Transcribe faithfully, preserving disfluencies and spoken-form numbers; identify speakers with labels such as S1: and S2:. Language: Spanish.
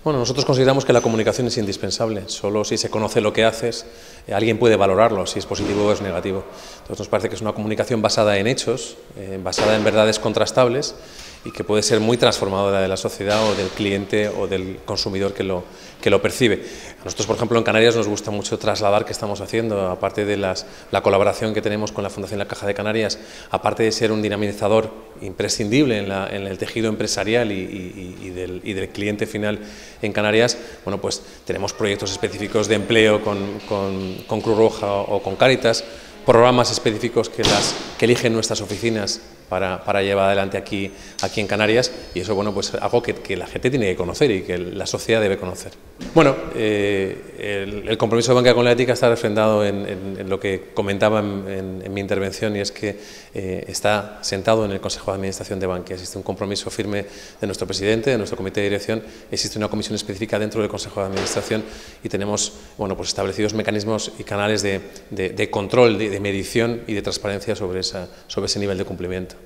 S1: Bueno, nosotros consideramos que la comunicación es indispensable. Solo si se conoce lo que haces, eh, alguien puede valorarlo, si es positivo o es negativo. Entonces nos parece que es una comunicación basada en hechos, eh, basada en verdades contrastables y que puede ser muy transformadora de la sociedad o del cliente o del consumidor que lo, que lo percibe. A nosotros, por ejemplo, en Canarias nos gusta mucho trasladar qué estamos haciendo, aparte de las, la colaboración que tenemos con la Fundación La Caja de Canarias, aparte de ser un dinamizador imprescindible en, la, en el tejido empresarial y, y, y, del, y del cliente final en Canarias, bueno, pues tenemos proyectos específicos de empleo con, con, con Cruz Roja o con Cáritas, programas específicos que, las, que eligen nuestras oficinas para, para llevar adelante aquí, aquí en Canarias, y eso, bueno, pues algo que, que la gente tiene que conocer y que la sociedad debe conocer. Bueno, eh, el, el compromiso de Bankia con la ética está refrendado en, en, en lo que comentaba en, en, en mi intervención, y es que eh, está sentado en el Consejo de Administración de Bankia. Existe un compromiso firme de nuestro presidente, de nuestro comité de dirección, existe una comisión específica dentro del Consejo de Administración y tenemos, bueno, pues establecidos mecanismos y canales de, de, de control, de, de medición y de transparencia sobre, esa, sobre ese nivel de cumplimiento.